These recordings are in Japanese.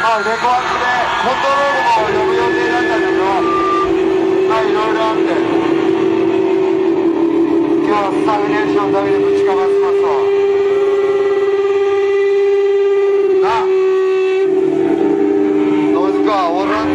レコアップでコントロールも呼ぶ予定だったんだけど、まあいろいろあって今日はスタグネーションだけでぶちかましますわな。ノイズかおらんぞ。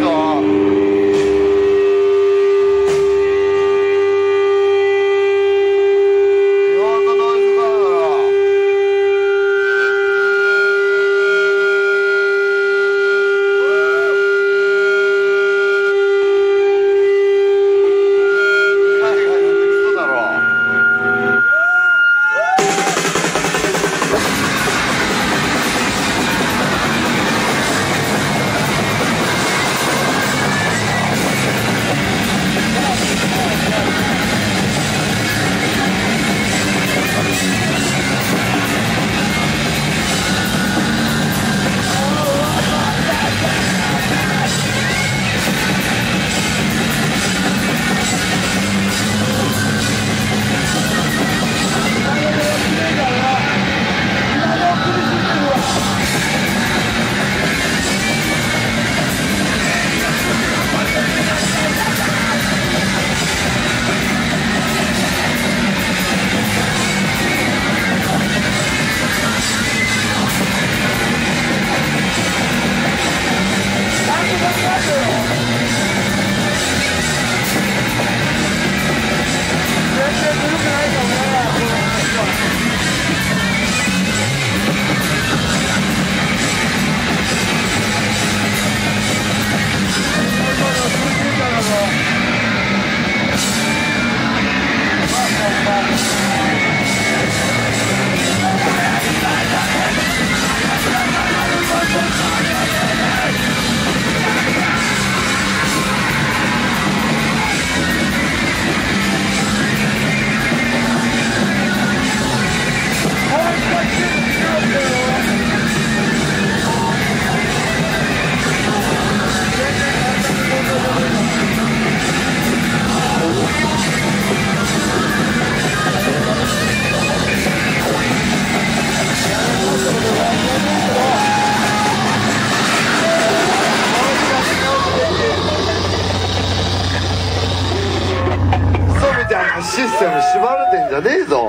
システム縛れてんじゃねえぞ。